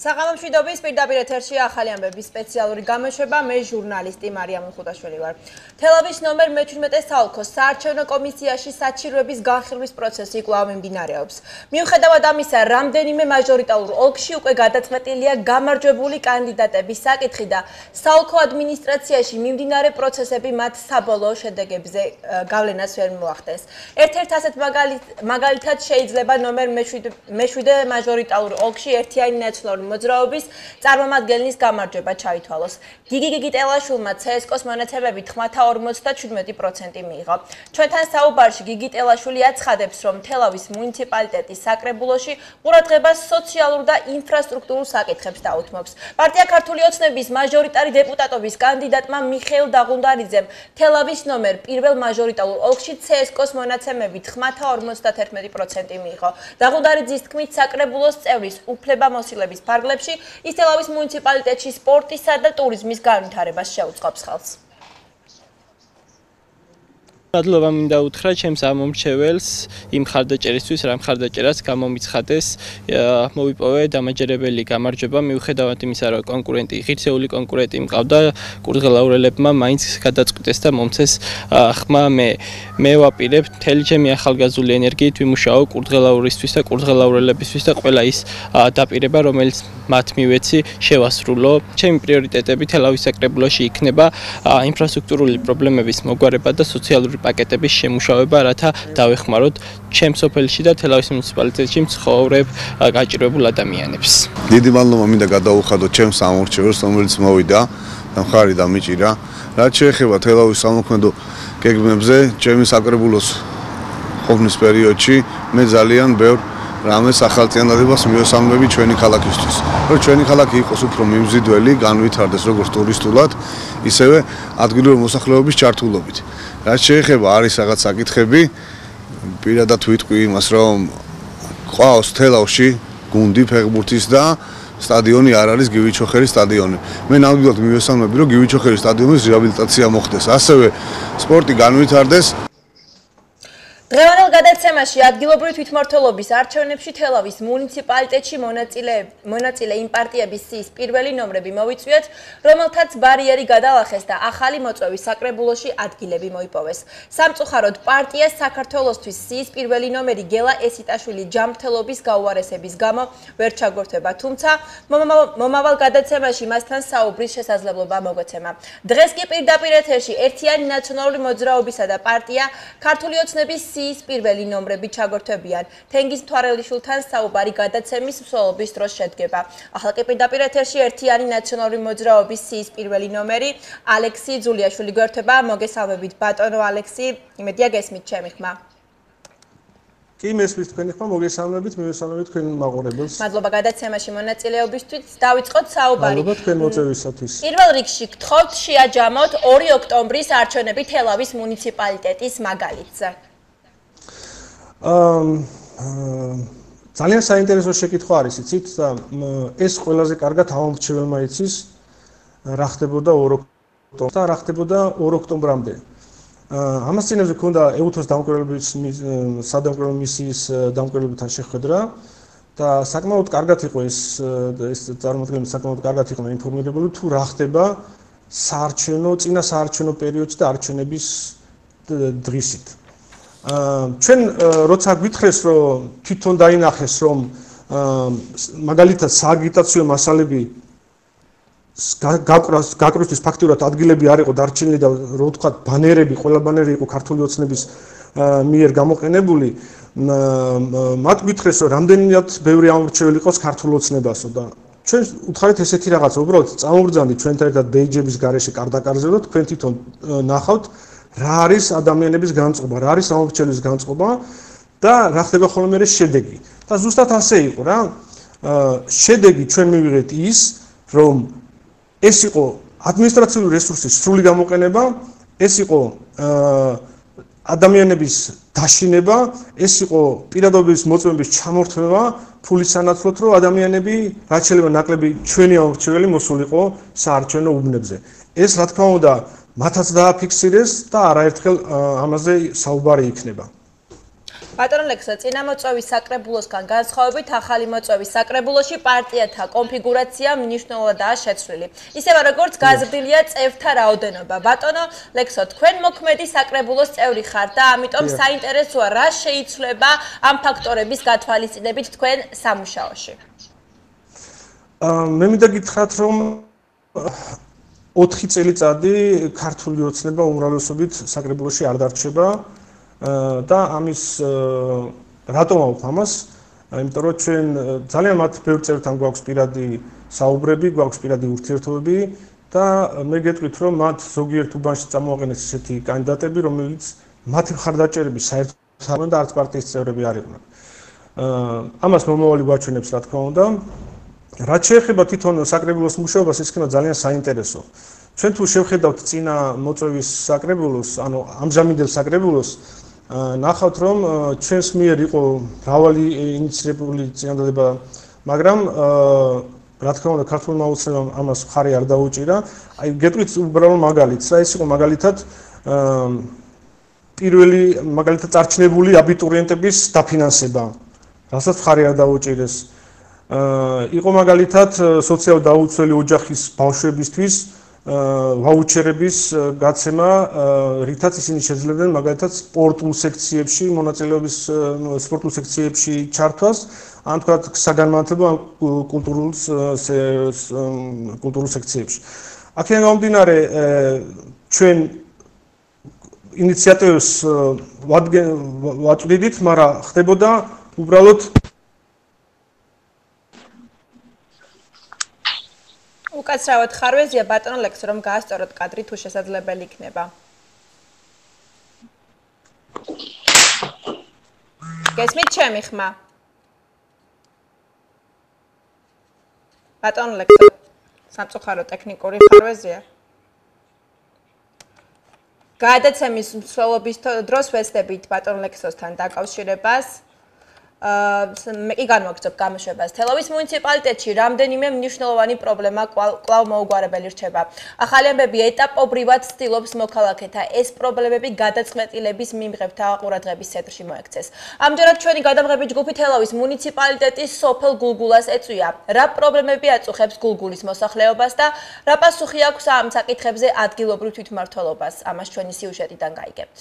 საღამომშვიდობის პირდაპირ ეთერში ახალი ამბების სპეციალური გამოშვება. მე ჟურნალისტი მარიამ ხუდაშვილი ვარ. თელავის ნომერ მე-17 საოლქოს საარჩევნო კომისიაში საჩივრების განხილვის პროცესი კვლავ მიმდინარეობს. მიუხედავად ამისა, რამდენიმე მაჟორიტარულ ოლქში უკვე გადაწყვეტილია გამარჯვებული კანდიდატების საკითხი და საოლქო ადმინისტრაციაში მიმდინარე პროცესები მათ საბოლოო შედეგებზე გავლენას ვერ მოახდენს. ერთ-ერთ ასეთ მაგალითად შეიძლება ნომერ მე-7 მაჟორიტარულ ოლქში ერთიანი ნაციონალური მოძრაობის წარმომადგენლის გამარჯვება ჩაითვალოს. გიგი ტელაშვილმა CSK-ს მონაცემებით 57% მიიღო. ჩვენთან საუბარში გიგი ტელაშვილი აცხადებს, რომ თელავის მუნიციპალიტეტის საკრებულოში ყურადღებას სოციალურ და ინფრასტრუქტურულ საკითხებს დაუთმობს. პარტია ქართული ოცნების მაჟორიტარი დეპუტატობის კანდიდატმა მიხეილ დაღუნდარიძემ თელავის ნომერ პირველ მაჟორიტარულ ოლქში CSK-ს მონაცემებით 51% მიიღო. დაღუნდარიძის თქმით, საკრებულოს წევრის უფლებამოსილების ფარგლებში ის თელავის მუნიციპალიტეტში სპორტისა და ტურიზმის განვითარებას შეუწყობს ხელს. მადლობა მინდა უთხრა ჩემს ამომრჩეველს იმ მხარდაჭერისთვის, რა მხარდაჭერას გამომიცხადეს მოვიპოვე დამაჯერებელი გამარჯვება, მიუხედავად იმისა, რომ ღირსეული კონკურენტი მყავდა, კურდღელაურელებმა მაინც გადაწყვიტეს და მომცეს ხმა მე ვაპირებ მთელი ჩემი ახალგაზრდული ენერგიით ვიმუშაო კურდღელაურისთვის და კურდღელაურელებისთვის და ყველა ის დაპირება, რომელიც მათ მივეცი, შევასრულო. ჩემი პრიორიტეტები თელავის საკრებულოში იქნება ინფრასტრუქტურული პრობლემების მოგვარება და სოციალური პაკეტების შემუშავება, რათა დავეხმაროთ ჩემს სოფელში და თელავის მუნიციპალიტეტში მცხოვრებ გაჭირვებულ ადამიანებს. დიდი მადლობა მინდა გადაუხადოთ ჩემს ამორჩეველს, რომელიც მოვიდა და მხარი დამიჭირა. რაც შეეხება თელავის სამოქმედო გეგმებზე, ჩემი საკრებულოს ყოფნის პერიოდში მე ძალიან ბევრ რამეს ახალწლიანადებას მივესალმები ჩვენი ქალაქისთვის. რომ ჩვენი ქალაქი იყოს უფრო მიმზიდველი, განვითარდეს როგორც ტურისტულად, ისევე ადგილობრივი მოსახლეობის ჩართულობით. რაც შეეხება არის რაღაც საკითხები, პირადად ვიტყვი იმას, რომ ყავს თელავში გუნდი ფეხბურთის და სტადიონი არ არის გივიჩოხერის სტადიონი. მე ნამდვილად მივესალმები, რომ გივიჩოხერის სტადიონის რეაბილიტაცია მოხდეს, ასევე სპორტი განვითარდეს. დღევანდელ გადაცემაში ადგილობრივი თვითმმართველობის არჩევნებში თელავის მუნიციპალიტეტში მონაწილე იმ პარტიების სიის პირველი ნომრები მოვიწვიეთ, რომელთაც ბარიერი გადალახეს და ახალი მოწვევის საკრებულოში ადგილები მოიპოვეს. სამწუხაროდ პარტია საქართველოსთვის სიის პირველი ნომერი გელა ესიტაშვილი ჯანმრთელობის გაუარესების გამო ვერ ჩაგორთვება, თუმცა მომავალ გადაცემაში მასთან საუბრის შესაძლებლობა მოგეცემა. დღეს კი პირდაპირ ეთერში ერთიანი ნაციონალური მოძრაობისა და პარტია ქართული ოცნების სიის პირველი ნომრები ჩაგორთვებიან. თენგიზ მთვარელიშვილთან საუბარი გადაცემის მსვლელობის დროს შედგება. ახლა კი პირდაპირ ეთერში ერთიანი ნაციონალური მოძრაობის სიის პირველი ნომერი ალექსი ძულიაშვილი გვერდება. მოგესალმებით ბატონო ალექსი, იმედია გესმით ჩემი ხმა. კი მესმის თქვენი ხმა, მოგესალმებით, მივესალმებით თქვენ მაყურებელს. მადლობა გადაცემაში მონაწილეობისთვის. დავიწყოთ საუბარი. მადლობა თქვენ მოწვევისათვის. პირველ რიგში გთხოვთ შეაჯამოთ 2 ოქტომბრის არჩევნები თელავის მუნიციპალიტეტის მაგალითზე. ძალიან საინტერესო შეკითხვა არის, იცით, და ეს ყველაზე კარგად ამომრჩეველმა იცის, რა ხდებოდა 2 ოქტომბერს და რა ხდებოდა 2 ოქტომბრამდე. ამას წინებზე ქონდა ეუთოს სადამკვირვებლო მისიის დამკვირვებლებთან შეხვედრა და საკმაოდ კარგად იყო ეს წარმოადგენლები საკმაოდ კარგად იყვნენ ინფორმირებული თუ რა ხდება წინა საარჩევნო პერიოდში და არჩევნების დღისით. ჩვენ როცა გვითხრეს, რომ თვითონ დაინახეს, რომ მაგალითად სააგიტაციო მასალები გაკვრისთვის ფაქტურად ადგილები არ იყო დარჩენილი და რო ვთქვათ ბანერები, ყველა ბანერი იყო ქართული ოცნების მიერ გამოყენებული, მათ გვითხრეს, რომ რამდენად ბევრი ამორჩეველი იყოს ქართულ ოცნებასო და ჩვენ უთხარით ესეთი რაღაცა, უბრალოდ წამოვბრძანდით ჩვენთან ერთად ბეიჯების გარეშე კარდაკარზე და თქვენ თვითონ ნახავთ რა არის ადამიანების განწყობა, რა არის ამორჩევის განწყობა და რა ხდება ხოლმე შედეგი. და ზუსტად ასე იყო რა. შედეგი ჩვენ მივიღეთ ის, რომ ეს იყო ადმინისტრაციული რესურსის სრული გამოყენება, ეს იყო ადამიანების დაშინება, ეს იყო პირადობის მოწმების ჩამორთმევა, ფულის სანაცვლოდ, რომ ადამიანები რაც შეიძლება ნაკლები ჩვენი ამორჩეველი მოსულიყო საარჩევნო უბნებზე. ეს რა თქმა უნდა მათაც დააფიქსირეს და არაერთხელ ამაზე საუბარი იქნება. ბატონო ლექსო, წინამოწვევის საკრებულოსგან განსხვავებით ახალი მოწვევის საკრებულოში პარტიათა კონფიგურაცია მნიშვნელოვნადაა შეცვლილი. ისევე როგორც გაზრდილია წევრთა რაოდენობა. ბატონო ლექსო, თქვენ მოქმედი საკრებულოს წევრი ხართ და ამიტომ საინტერესოა რა შეიცვლება ამ ფაქტორების გათვალისწინებით თქვენ სამუშაოში. მე მინდა გითხრათ, რომ 4 წელიწადი ქართული ოცნება უმრავლესობით საკრებულოში არ დარჩება და ამის რატომ ავთ ამას? იმიტომ რომ ჩვენ ძალიან მათ ბევრ წევრთან გვაქვს პირადი საუბრები, გვაქვს პირადი ურთიერთობები და მე გეტყვით, რომ მათ ზოგიერთ უბანში წამოაყენეს ესეთი კანდიდატები, რომელიც მათი მხარდაჭერების საერთოდ არ და არც პარტიის წევრები არ იყვნენ. ამას მომავალი გვაჩვენებს, რა თქმა უნდა. რაც შეეხება თვითონ საკრებულოს მუშაობას, ის იქნება ძალიან საინტერესო. ჩვენ თუ შევხედავთ წინა მოწვევის საკრებულოს, ანუ ამჟამინდელ საკრებულოს, ნახავთ, რომ ჩვენს მიერ იყო მრავალი ინიციირებული წინადადება, მაგრამ რა თქმა უნდა, ქართულმა ოცნებამ ამას მხარი არ დაუჭირა. აი, გეტყვით უბრალოდ მაგალითს, რა ის იყო მაგალითად პირველი მაგალითად წარჩინებული აბიტურიენტების დაფინანსება, რასაც მხარი არ დაუჭირეს. იყო მაგალითად სოციალურად დაუცველი ოჯახის ბავშვებისთვის ვაუჩერების გაცემა, რითაც ისინი შეძლებდნენ მაგალითად სპორტულ სექციებში, მონაწილეობის სპორტულ სექციებში ჩართვას, ან თქვა საგანმანათლებლო კულტურულ სექციებში. აქედან გამომდინარე, ჩვენ ინიციატივებს ვაწვდიდით, მაგრამ ხდებოდა უბრალოდ უკაცრავად ხარვეზია ბატონო ლექსო, რომ გაასწოროთ კადრი თუ შესაძლებელი იქნება. გესმით ჩემი ხმა? ბატონო ლექსო, სამწუხარო ტექნიკური ხარვეზია. გადაცემის მსვლელობის დროს ვეცდებით ბატონ ლექსოსთან დაკავშირებას. მე კი განვაგრძობ გამოშვებას. თელავის მუნიციპალიტეტში რამდენიმე მნიშვნელოვანი პრობლემა კვლავ მოუგვარებელი რჩება. ახალი ამბები ეტაპობრივად ცდილობს მოქალაქეთა ეს პრობლემები გადაწყვეტილების მიმღებთა ყურადღების ცენტრში მოექცეს. ამჯერად ჩვენი გადამღები ჯგუფი თელავის მუნიციპალიტეტის სოფელ გულგულას ეწვია. რა პრობლემები აწუხებს გულგულის მოსახლეობას და რა პასუხი აქვს ამ საკითხებზე ადგილობრივ თვითმმართველობას? ამას ჩვენი სიუჟეტიდან გაიგებთ.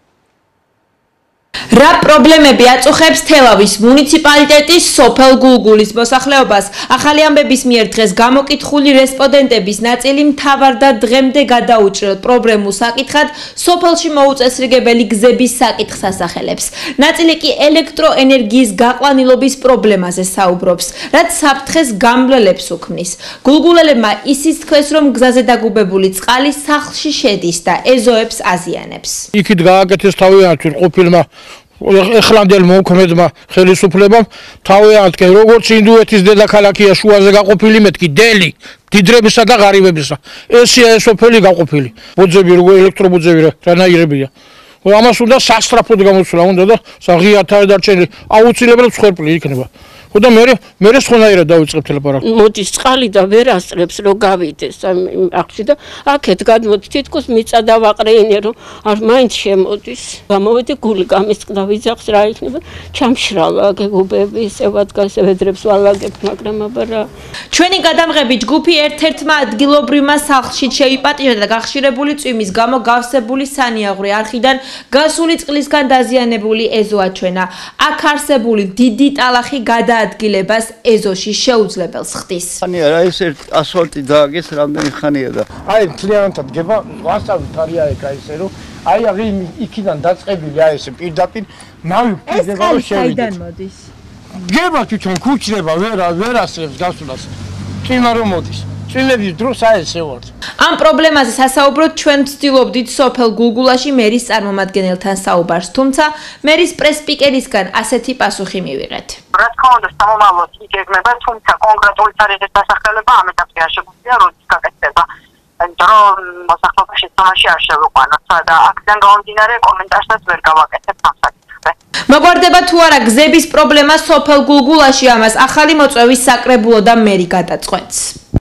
რა პრობლემები აწუხებს თელავის მუნიციპალიტეტის სოფელ გულგულის მოსახლეობას? ახალი ამბების მიერ დღეს გამოკითხული რესპონდენტების ნაწილი მთავარ და დღემდე გადაუჭრელ პრობლემულ საკითხად სოფელში მოუწესრიგებელი გზების საკითხს ასახელებს. ნაწილი კი ელექტროენერგიის გაყვანილობის პრობლემაზე საუბრობს, რაც საფრთხეს გამლელებს უქმნის. გულგულელებმა ისიც თქვეს, რომ გზაზე დაგუბებული წყალი სახლში შედის და ეზოებს აზიანებს. იქით გააკეთეს თავიანთი ყოფილმა ეხლანდელ მოქმედმა ხელისუფლებამ თავიანთი როგორც ინდუეთის დედაქალაქია შუაზე გაყოფილი მეთქი დელი დიდრებისა და ღარიბებისა ესია ეს სოფელი გაყოფილი ბოძები როგორ ელექტრობოძები რანაირებია ამას უნდა სასტრაფოდ გამოსვლა უნდა და ღიათა დარჩენილი აუცილებლად მსხვერპლი იქნება და მე სხვანაირად დავიწყებთ ლაპარაკს. მოდის წყალი და ვერ ასწრებს რომ გავიდეს ახში და აქეთ გადმოდი თითქოს მიწა დავაყრეინე რომ არ მაინც შემოდის. გამოვედი გული გამისწყდა ვიძახს რა იქნება ჩამშრალა გეგუბები ისევად გასევედრებს ვალაგებ მაგრამ აბა რა. ჩვენი გადამღები ჯგუფი ერთ-ერთმა ადგილობრივმა სახლში შეიპატიჟა და გახშირებული წვიმის გამო გავსებული სანიაღვრე არხიდან გასული წყლისგან დაზიანებული ეზო აჩვენა. აქ არსებული დიდი ტალახი გადაადგილებას ეზოში შეუძლებელს ხდის. ხანია რა ეს ასფალტი დააგეს რამდენი ხანია და აი მთლიანად გება ვასწავლით არის აი ესე რომ აი აღი იქიდან დაწყებული აი ესე პირდაპირ ნავი ფიზება რომ შევიდეთ. მოდის? გება თვითონ ქუჩდება ვერ ასწრებს გასვლას. წინა რომ მოდის. წილების დროს აი ესე ვარ. ამ პრობლემაზე სასაუბროდ ჩვენ ვცდილობდით სოფელ გულგულაში მერის წარმომადგენელთან საუბარს, თუმცა მერის პრესპიკერისგან ასეთი პასუხი მივიღეთ. რა თქმა უნდა, სამომავლოდ იგეგმება, თუმცა კონკრეტული თარიღის დასახელება ამ ეტაპზე არ შეგვიძლია როდის გაკეთდება. იმიტომ რომ მოსახლეობაში თამაში არ შევიყვანოთ და აქედან გამომდინარე კომენტარსაც ვერ გავაკეთებ ამ საკითხზე. მოგვარდება თუ არა გზების პრობლემა სოფელ გულგულაში, ამას ახალი მოწვევის საკრებულო და მერი გადაწყვეტს.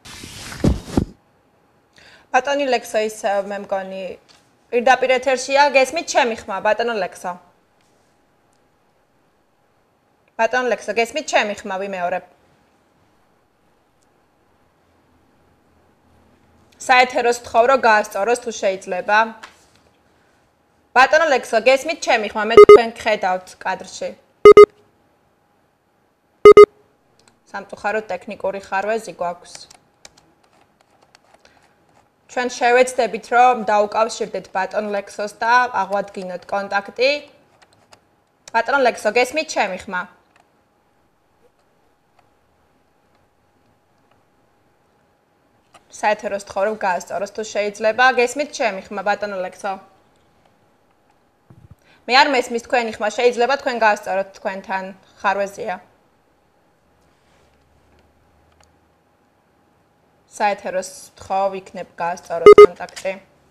ბატონი ლექსო ის მე მგონი პირდაპირ ეთერშია, გესმით ჩემი ხმა, ბატონო ლექსო. ბატონ ლექსო, გესმით ჩემი ხმა ვიმეორებ. საეთეროს ვთხოვ, რომ გაასწოროს თუ შეიძლება. ბატონ ლექსო, გესმით ჩემი ხმა, მე თქვენ გხედავთ კადრში. სამწუხაროდ ტექნიკური ხარვეზი გვაქვს. ჩვენ შევეცდებით, რომ დაუკავშირდეთ ბატონ ლექსოს და აღვადგინოთ კონტაქტი. ბატონ ლექსო, გესმით ჩემი ხმა? საეთეროს ვთხოვ, რომ გაასწოროს თუ შეიძლება. გესმით ჩემი ხმა, ბატონ ლექსო? მე არ მესმის თქვენი ხმა, შეიძლება თქვენ გაასწოროთ თქვენთან ხარვეზია. საეთეროს ვთხოვ, იქნებ გაასწოროთ კონტაქტი.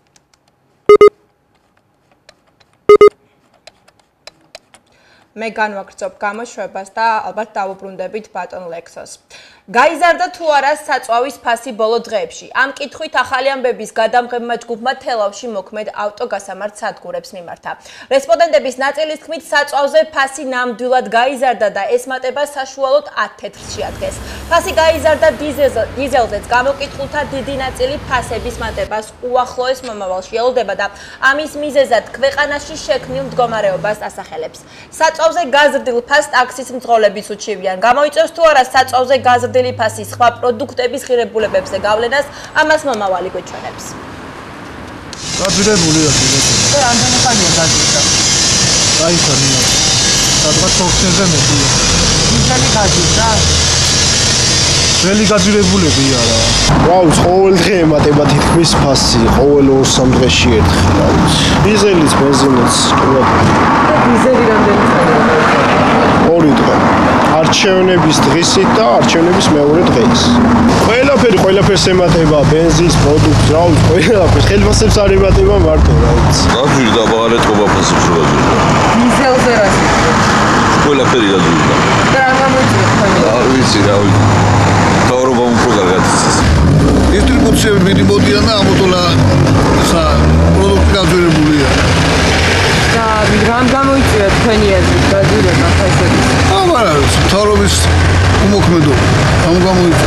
მე განვაგრძობ გამოშვებას და ალბათ დავუბრუნდებით ბატონ ლექსოს. გაიზარდა თუ არა საწვავის ფასი ბოლო დღეებში? ამ კითხვით ახალი ამბების გადამღებმა ჯგუფმა თელავში მოქმედ ავტოგასამართ სადგურებს მიმართა. რესპონდენტების ნაწილის თქმით, საწვავზე ფასი ნამდვილად გაიზარდა და ეს მატება საშუალოდ 10 თეთრს შეადგენს. ფასი გაიზარდა დიზელზეც, გამოკითხულთა დიდი ნაწილი ფასების მატებას უახლოეს მომავალში ელოდება და ამის მიზეზად ქვეყანაში შექმნილ მდგომარეობას ასახელებს. საწვავზე გაზრდილ ფასს ტაქსის მძღოლებიც უჩივიან. გამოიწევს თუ არა საწვავზე გაზრდილი ფასის სხვა პროდუქტების ღირებულებებზე გავლენას, ამას მომავალი გვეჩვენებს. გაძრებულია ეს. და ამდენი ხანია გაძრდა. გაიხარია. სადღაც 4-ზე მეტია. ისეთი გაძრდა? ძველი გაძრებულები არა. ვაუც, ყოველ დღე ემატება თითქმის ფასი, ყოველ 2-3 დღეში ერთხელ. დიზელის, ბენზინის, და დიზელი რამდენი ხანია? 2 დღე. არჩევნების დღისით და არჩევნების მეორე დღეის. ყველაფერს ემატება, ბენზინს, პროდუქტს, რაუც, ყველაფერს. ხელფასებს არ ემატება მარტო, რაუც. გაძვირდა ბაღარეთ ყობა ფასებს რა გაძვირდა. დიზელზე რა შეჭრა? ყველაფერი გაძვირდა. და რა გამოიწვია თქვენ? არ ვიცი, რა ვიცი. თავრობამ უფრო კარგად იცის. დისტრიბუციები მიდიმოდიან და ამოთოლა პროდუქტი გაძვირებულია. და რამ გამოიწვია თქვენი აზრით გაძვირება ფასების? არა, თავრობის უმოქმედობა. ამ გამოიწვია.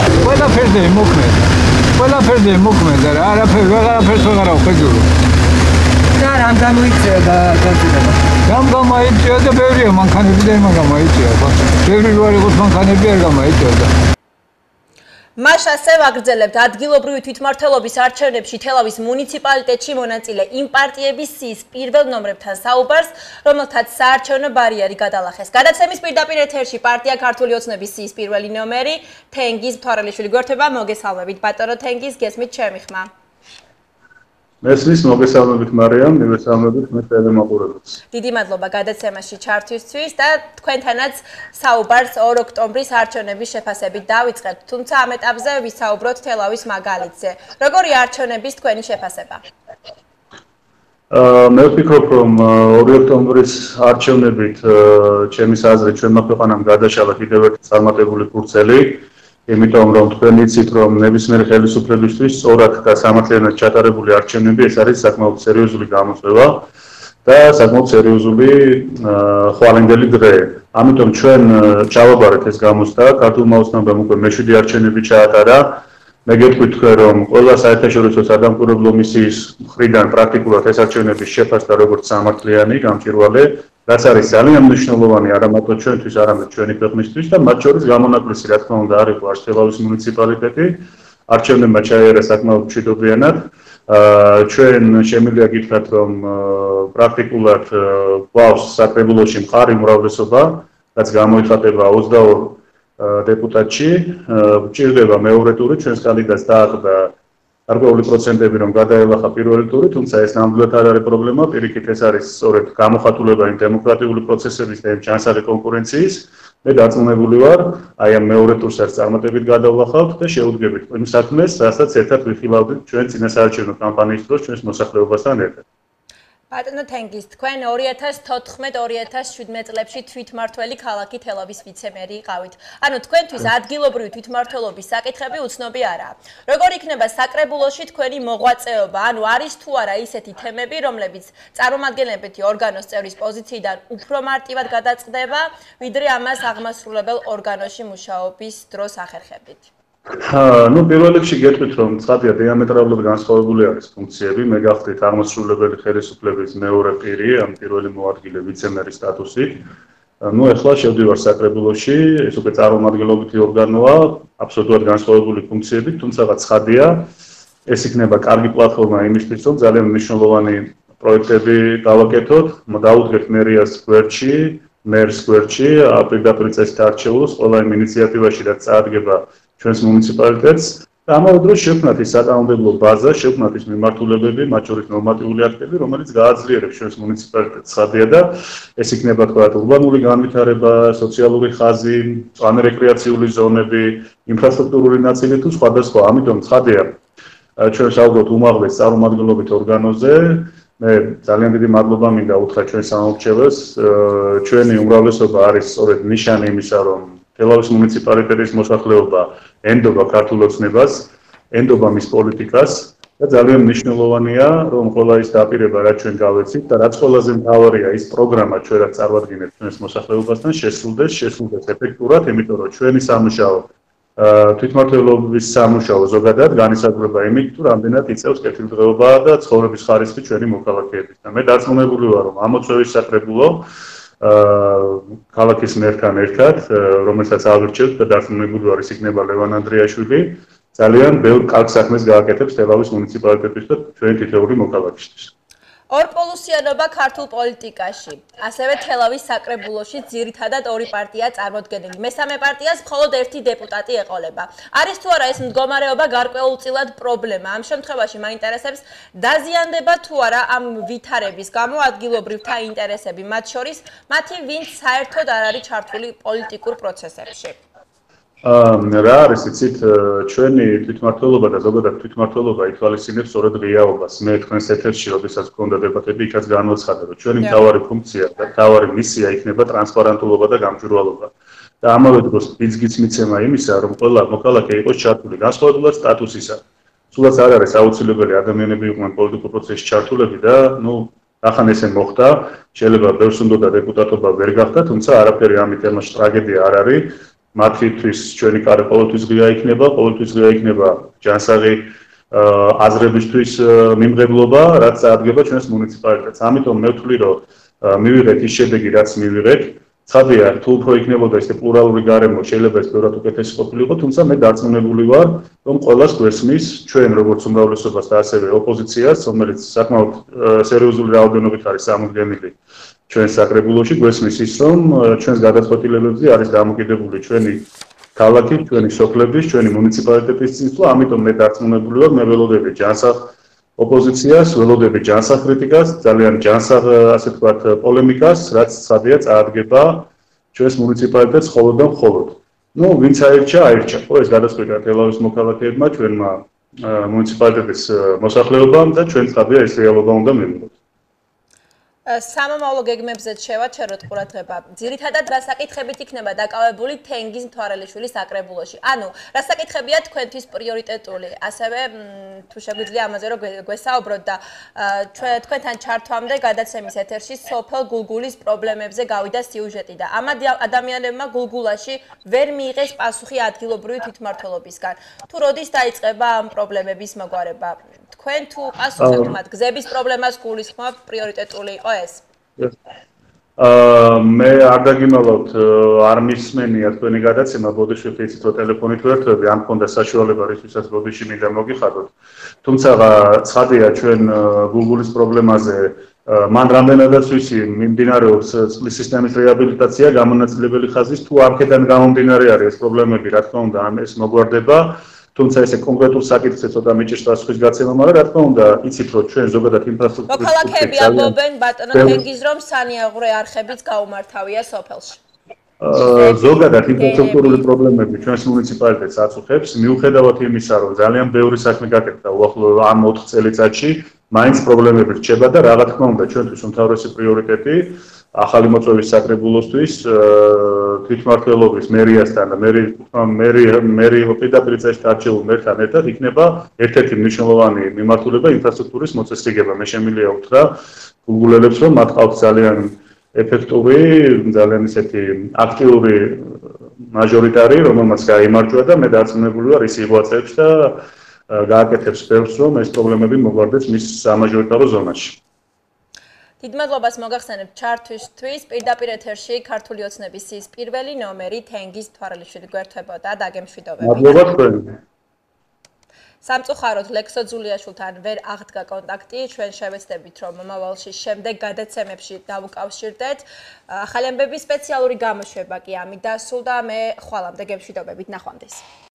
ყველაფერზე მოქმედა რა, არაფერს ვეღარ ვხედავ. და რამ გამოიწვია გაძვირება? რამ გამოიწვია და ბევრია მანქანები და ემა გამოიწვია. ბევრი რო არ იყოს მანქანები არ გამოიწვია. მას ასევე აგრძელებთ ადგილობრივი თვითმმართველობის არჩევნებში თელავის მუნიციპალიტეტში მონაწილე იმ პარტიების სიის პირველ ნომრებთან საუბარს, რომელთაც საარჩევნო ბარიერი გადალახეს. გადაცემის პირდაპირ ეთერში პარტია ქართული ოცნების სიის პირველი ნომერი თენგიზ მთვარელიშვილი გვერდება. მოგესალმებით ბატონო თენგიზ, გესმით ჩემი ხმა? მესმის, მოგესალმებით მარიამ, მოგესალმებით მე ტელემაყურებელს. დიდი მადლობა გადაცემაში ჩართვისთვის და თქვენთანაც საუბარს 2 ოქტომბრის არჩევნების შეფასებით დავიწყებთ. თუმცა ამ ეტაპზე ვისაუბროთ თელავის მაგალითზე. როგორი არჩევნების თქვენი შეფასება? მე ვფიქრობ, რომ 2 ოქტომბრის არჩევნებით ჩემის აზრით ჩვენმა ქვეყანამ გადაშალა კიდევ ერთი წარმატებული ფურცელი. იმიტომ რომ თქვენ იცით რომ ნებისმიერი ხელისუფლებისთვის სწორად და სამართლიანად ჩატარებული არჩევნები ეს არის საკმაოდ სერიოზული გამოწვევა და საკმაოდ სერიოზული ხვალინდელი დღე. ამიტომ ჩვენ ჩავაბარეთ ეს გამოცდა, ქართულმა ოცნებამ უკვე მე-7 არჩევნები ჩაატარა. მე გეტყვით თქვენ რომ ყველა საერთაშორისო სადამკვირვებლო მისიის მხრიდან პრაქტიკულად ეს არჩევნების შეფასდა როგორც სამართლიანი, გამჭვირვალე, რაც არის ძალიან მნიშვნელოვანი არა მარტო ჩვენთვის, არამედ ჩვენი ქვეყნისთვის და მათ შორის გამონაკლისი რა თქმა უნდა არ იყო არც თელავის მუნიციპალიტეტი. არჩევნებმა ჩაიარა საკმაოდ მშვიდობიანად. ჩვენ შემიძლია გითხრათ რომ პრაქტიკულად გვაქვს საკრებულოში მხარი უმრავლესობა, რაც გამოიხატება 22 დეპუტატში. გჭირდება მეორე ტური, ჩვენს კანდიდატს დააყდა გარკვეული პროცენტები რომ გადაელახა პირველი ტური, თუმცა ეს ნამდვილად არ არის პრობლემა, პირიქით ეს არის სწორედ გამოხატულება იმ დემოკრატიული პროცესების და იმ ჯანსაღი კონკურენციის. მე დარწმუნებული ვარ, აი ამ მეორე ტურსაც წარმატებით გადავახავთ და შევუდგებით იმ საქმეს, რასაც ერთად ვიხილავდით ჩვენ წინასაარჩევნო კამპანიის დროს ჩვენს მოსახლეობასთან ერთად. ბატონო თენგიზ, თქვენ 2014-2017 წლებში თვითმმართველი ქალაქი თელავის ვიცემერი იყავით. ანუ თქვენთვის ადგილობრივი თვითმმართველობის საკითხები უცნობი არაა. როგორ იქნება საკრებულოში თქვენი მოღვაწეობა? ანუ არის თუ არა ისეთი თემები, რომლებიც წარმომადგენლობითი ორგანოს წევრის პოზიციიდან უფრო მარტივად გადაწყდება, ვიდრე ამას აღმასრულებელ ორგანოში მუშაობის დროს ახერხებდით? Ну, პირველ რიგში გეტყვით, რომ ცხადია დიამეტრალურად განსხვავებული არის ფუნქციები. მე გახდით აღმასრულებელი ხელისუფლების მეორე პირი, ამ პირველი მოადგილე ვიცემერის სტატუსით. Ну, ეხლა შევდივარ საკრებულოში, ეს უკვე წარმომადგენლობითი ორგანოა, აბსოლუტურად განსხვავებული ფუნქციებით, თუმცა ცხადია, ეს იქნება კარგი პლატფორმა იმისთვის, რომ ძალიან მნიშვნელოვანი პროექტები გავაკეთოთ, დაუდგეთ მერიას გვერდში, მერს გვერდში, პირდაპირ წესით არჩეულს, ყველა იმ ინიციატივაში, რაც წარადგება ჩვენს მუნიციპალიტეტს და ამავე დროს შევქმნათ ის საკანონმდებლო ბაზა, შევქმნათ ის მიმართულებები, მათ შორის ნორმატიული აქტები, რომელიც გააძლიერებს ჩვენს მუნიციპალიტეტს. ცხადია და ეს იქნება თქვა ურბანული განვითარება, სოციალური ხაზი, მწვანე-რეკრეაციული ზონები, ინფრასტრუქტურული ნაწილი თუ სხვადასხვა. ამიტომ ცხადია ჩვენ საუბრობთ უმაღლეს წარმომადგენლობით ორგანოზე. მე ძალიან დიდი მადლობა მინდა უთხრა ჩვენ სამომრჩეველს. ჩვენი უმრავლესობა არის სწორედ ნიშანი იმისა, რომ თელავის მუნიციპალიტეტის მოსახლეობა ენდობა ქართულ ოცნებას, ენდობა მის პოლიტიკას და ძალიან მნიშვნელოვანია, რომ ყველა ის დაპირება, რაც ჩვენ გავეცით და რაც ყველაზე მთავარია, ის პროგრამა ჩვენ რაც წარვადგინებთ ჩვენს მოსახლეობასთან, შესრულდეს ეფექტურად, იმიტომ რომ ჩვენი სამუშაო თვითმმართველობის სამუშაო ზოგადად განისაზღვრება იმით, თუ რამდენად იწევს კეთილდღეობა და ცხოვრების ხარისხი ჩვენი მოქალაქეების. და მე დარწმუნებული ვარ, რომ ამოცვევის საკრებულო ქალაქის მერთან ერთად, რომელსაც ავირჩევთ და დარწმუნებული ვარ, ის იქნება ლევან ანდრიაშვილი, ძალიან ბევრ კარგ საქმეს გააკეთებს თელავის მუნიციპალიტეტის და ჩვენი თითოეული მოქალაქისთვის. ორპოლუსიანობა ქართულ პოლიტიკაში. ასევე თელავის საკრებულოში ძირითადად ორი პარტია წარმოდგენილი. მესამე პარტიას მხოლოდ ერთი დეპუტატი ეყოლება. არის თუ არა ეს მდგომარეობა გარკვეულწილად პრობლემა? ამ შემთხვევაში მაინტერესებს, დაზიანდება თუ არა ამ ვითარების გამო ადგილობრივთა ინტერესები, მათ შორის მათი, ვინც საერთოდ არ არის ჩართული პოლიტიკურ პროცესებში. რა არის იცით, ჩვენი თვითმმართველობა და ზოგადად თვითმმართველობა ითვალისწინებს სწორედ რეალობას. მე თქვენს ეთერში, როდესაც გქონდა დებატები, იქაც განვაცხადე, რომ ჩვენი მთავარი ფუნქცია და მთავარი მისია იქნება ტრანსპარენტულობა და გამჭვირვალობა. და ამავე დროს ბიძგიც მიცემა იმისა, რომ ყველა მოქალაქე იყოს ჩართული განსხვავებულად სტატუსისა. სულაც არ არის აუცილებელი ადამიანები იყვნენ პოლიტიკურ პროცესში ჩართულები და, ახან ესე მოხდა, შეიძლება ბევრს უნდა დეპუტატობა ვერ გახდა, თუმცა არაფერი ამით ემაში ტრაგედია არ არის. მათთვის ჩვენი კარი ყოველთვის ღია იქნება, ყოველთვის ღია იქნება ჯანსაღი აზრებისთვის მიმღებლობა, რაც წარადგება ჩვენს მუნიციპალიტეტს. ამიტომ მე ვთვლი, რომ მივიღეთ ის შედეგი, რაც მივიღეთ. ცხადია, თუ უფრო იქნებოდა ეს პლურალური გარემო, შეიძლება ეს ბევრად უკეთესი ყოფილიყო, თუმცა მე დარწმუნებული ვარ, რომ ყველას გვესმის, ჩვენ როგორც უმრავლესობას და ასევე ოპოზიციას, რომელიც საკმაოდ სერიოზული რაოდენობით არის წარმოდგენილი ჩვენ საკრებულოში, გვესმის ის, რომ ჩვენს გადაწყვეტილებებზე არის დამოკიდებული ჩვენი ქალაქი, ჩვენი სოფლების, ჩვენი მუნიციპალიტეტის წინსვლა, ამიტომ მე დარწმუნებული ვარ, მე ველოდები ჯანსაღ ოპოზიციას, ველოდები ჯანსაღ კრიტიკას, ძალიან ჯანსაღ, ასე ვთქვათ, პოლემიკას, რაც ცხადია წარადგება ჩვენს მუნიციპალიტეტს მხოლოდ და მხოლოდ. ვინც აირჩა, ხო, ეს გადაწყვეტა თელავის მოქალაქეებმა, ჩვენმა მუნიციპალიტეტის მოსახლეობამ და ჩვენ ცხადია ეს რეალობა უნდა მივიღოთ. სამომავლო გეგმებზე შევაჩეროთ ყურადღება. ძირითადად რა საკითხებით იქნება დაკავებული თენგიზ მთვარელიშვილის საკრებულოში? ანუ რა საკითხებია თქვენთვის პრიორიტეტული? ასევე თუ შეგვიძლია ამაზე რომ გვესაუბროთ და თქვენთან ჩართვამდე გადაცემის ეთერში სოფელ გულგულის პრობლემებზე გავიდა სიუჟეტი და ამ ადამიანებმა გულგულაში ვერ მიიღეს პასუხი ადგილობრივი თვითმმართველობისგან. თუ როდის დაიწყება ამ პრობლემების მოგვარება? თქვენ თუ პასუხებთ მათ გზების პრობლემას გულისხმობთ პრიორიტეტული იყო ეს? მე არ დაგიმალავთ, არ მისმენია თქვენი გადაცემა, ბოდიში იცით რომ ტელეფონით ვერთვები, ამ მქონდა საშუალება რისთვისაც ბოდიში მინდა მოგიხადოთ. თუმცა ცხადია ჩვენ გულგულის პრობლემაზე მან რამდენადაც ვიცი მიმდინარეობს წყლის სისტემის რეაბილიტაცია, გამონაწილებელი ხაზის თუ არქედან გამომდინარე არის ეს პრობლემები, რა თქმა უნდა, ეს მოგვარდება. თუმცა ესე კონკრეტულ საკითხზე ცოტა მიჭირს პასუხის გაცემა, მაგრამ რა თქმა უნდა, იცით რომ ჩვენ ზოგადად ინფრასტრუქტურის მოქალაქეები ამბობენ ბატონო თენგიზ რომ სანიაღვრე არხებიც გაუმართავია სოფელში. ზოგადად ინფრასტრუქტურული პრობლემები ჩვენს მუნიციპალიტეტს აწუხებს, მიუხედავად იმისა, რომ ძალიან ბევრი საქმე გაკეთდა უახლოე ამ 4 წელიწადში, მაინც პრობლემები რჩება და რა თქმა უნდა ჩვენთვის უმთავრესი პრიორიტეტი ახალი მოწვევის საკრებულოსთვის თვითმმართველობის მერიასთან და მერი პირდაპირ წესით არჩეულ მერთან ერთად იქნება ერთ-ერთი მნიშვნელოვანი მიმართულება ინფრასტრუქტურის მოწესრიგება. მე შემიძლია ვთქვა გულგულელებს, რომ მათ ყავთ ძალიან ეფექტური, ძალიან ისეთი აქტიური მაჟორიტარი, რომელმაც გაიმარჯვა და მე დარწმუნებული ვარ ის იღვაწებს და გააკეთებს ბევრს, რომ ეს პრობლემები მოგვარდეს მის სამაჟორიტარო ზონაში. დიდ მადლობას მოგახსენებთ ჩართვისთვის. პირდაპირ ეთერში ქართული ოცნების ის პირველი ნომერი თენგიზ თვალელიშვილი გვერდებოდა. დაგემშვიდობებით. მადლობა თქვენ. სამწუხაროდ ლექსო ძულიაშვილთან ვერ აღდგა კონტაქტი. ჩვენ შევეცდებით, რომ მომავალში შემდეგ გადაცემებში დავუკავშირდეთ. ახალი ამბების სპეციალური გამოშვება კი ამით დასრულდა. მე ხვალამდე გემშვიდობებით. ნახვამდის.